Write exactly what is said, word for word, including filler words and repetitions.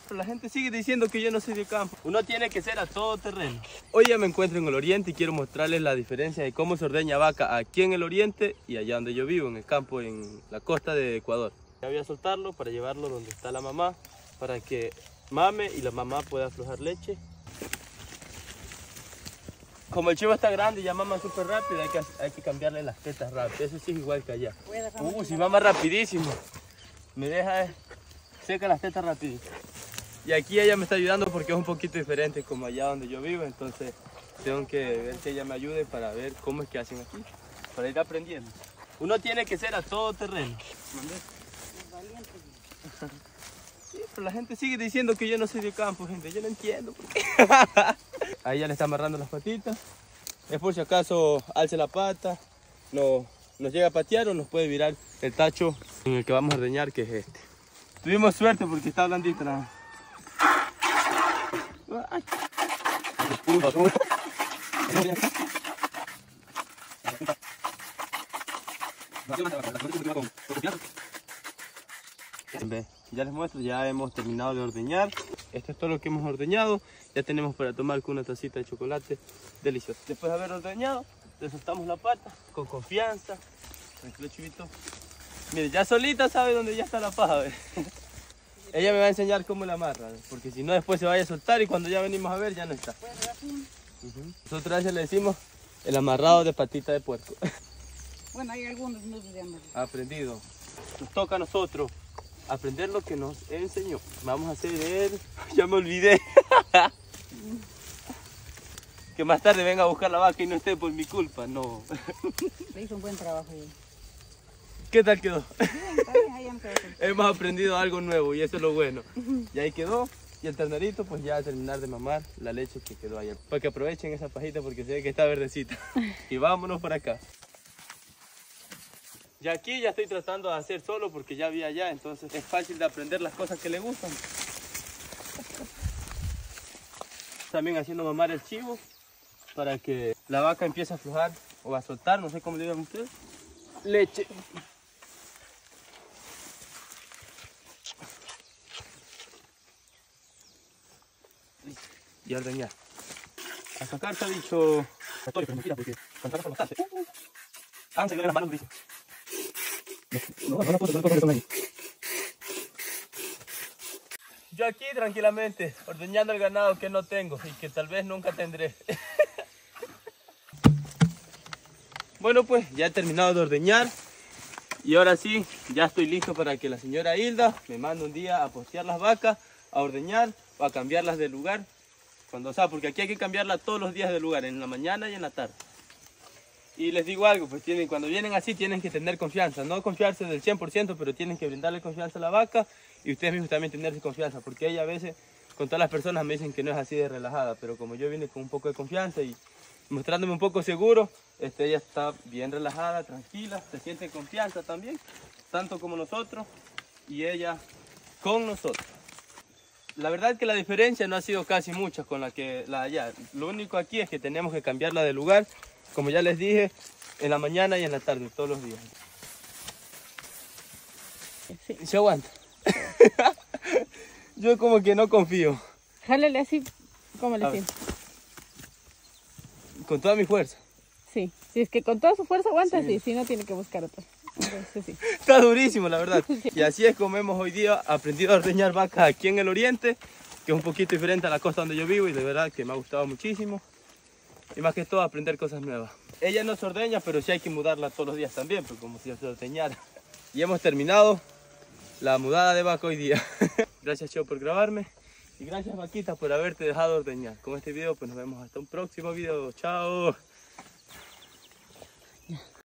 pero la gente sigue diciendo que yo no soy de campo. Uno tiene que ser a todo terreno. Hoy ya me encuentro en el oriente y quiero mostrarles la diferencia de cómo se ordeña vaca aquí en el oriente y allá donde yo vivo, en el campo, en la costa de Ecuador. Ya voy a soltarlo para llevarlo donde está la mamá, para que mame y la mamá pueda aflojar leche. Como el chivo está grande y ya mama súper rápido, hay que, hay que cambiarle las tetas rápido. Eso sí es igual que allá. Uh, si mama rapidísimo. Me deja seca las tetas rapidito. Y aquí ella me está ayudando porque es un poquito diferente como allá donde yo vivo. Entonces tengo que ver que ella me ayude para ver cómo es que hacen aquí, para ir aprendiendo. Uno tiene que ser a todo terreno. Sí, pero la gente sigue diciendo que yo no soy de campo, gente. Yo no entiendo por qué. Ahí ya le está amarrando las patitas. Es por si acaso alce la pata, no, nos llega a patear o nos puede virar el tacho en el que vamos a ordeñar, que es este. Tuvimos suerte porque está blandita la... Ay. Ya les muestro, ya hemos terminado de ordeñar. Esto es todo lo que hemos ordeñado. Ya tenemos para tomar con una tacita de chocolate delicioso. Después de haber ordeñado, le soltamos la pata con confianza. Tranquilo, chivito. Mire, ya solita sabe dónde ya está la paja. ¿Ve? Ella me va a enseñar cómo la amarra, ¿ve? Porque si no después se vaya a soltar y cuando ya venimos a ver ya no está. Uh-huh. Nosotros a ella le decimos el amarrado de patita de puerco. Bueno, hay algunos nudos de amarrar. Aprendido. Nos toca a nosotros aprender lo que nos enseñó. Vamos a hacer el... Ya me olvidé. Que más tarde venga a buscar la vaca y no esté por mi culpa. No. Le hizo un buen trabajo. Ahí. ¿Qué tal quedó? Bien, está bien, ahí ya me quedó. Hemos aprendido algo nuevo y eso es lo bueno. Y ahí quedó. Y el ternerito pues ya a terminar de mamar la leche que quedó ayer. Para que aprovechen esa pajita porque se ve que está verdecita. Y vámonos para acá. Ya aquí ya estoy tratando de hacer solo porque ya vi allá, entonces es fácil de aprender las cosas que le gustan. También haciendo mamar el chivo para que la vaca empiece a aflojar o a soltar, no sé cómo le digan ustedes, leche. Y a ordeñar. A sacar se ha dicho... Porque cuando sacas por los tases, han salido las manos, dice. No, no, no, no, no, no, no. Yo aquí tranquilamente, ordeñando el ganado que no tengo y que tal vez nunca tendré. Bueno pues, ya he terminado de ordeñar y ahora sí, ya estoy listo para que la señora Hilda me mande un día a postear las vacas, a ordeñar o a cambiarlas de lugar. Cuando, o sea, porque aquí hay que cambiarlas todos los días de lugar, en la mañana y en la tarde. Y les digo algo, pues tienen, cuando vienen así tienen que tener confianza, no confiarse del cien por ciento, pero tienen que brindarle confianza a la vaca y ustedes mismos también tenerse confianza, porque ella a veces, con todas las personas me dicen que no es así de relajada, pero como yo vine con un poco de confianza y mostrándome un poco seguro, este, ella está bien relajada, tranquila, se siente confianza también, tanto como nosotros y ella con nosotros. La verdad es que la diferencia no ha sido casi mucha con la que la de allá, lo único aquí es que tenemos que cambiarla de lugar. Como ya les dije, en la mañana y en la tarde, todos los días. Sí. ¿Se aguanta? Yo como que no confío. Jálale así, ¿cómo le sientes? Con toda mi fuerza. Sí, si es que con toda su fuerza aguanta, sí, sí si no tiene que buscar otra. Entonces, sí. Está durísimo, la verdad. Y así es como hemos hoy día aprendido a ordeñar vacas aquí en el oriente, que es un poquito diferente a la costa donde yo vivo y de verdad que me ha gustado muchísimo. Y más que todo aprender cosas nuevas. Ella no se ordeña, pero sí hay que mudarla todos los días también, pues como si se ordeñara. Y hemos terminado la mudada de vaca hoy día. Gracias, Cheo, por grabarme. Y gracias, vaquita, por haberte dejado ordeñar. Con este video pues nos vemos hasta un próximo video. Chao.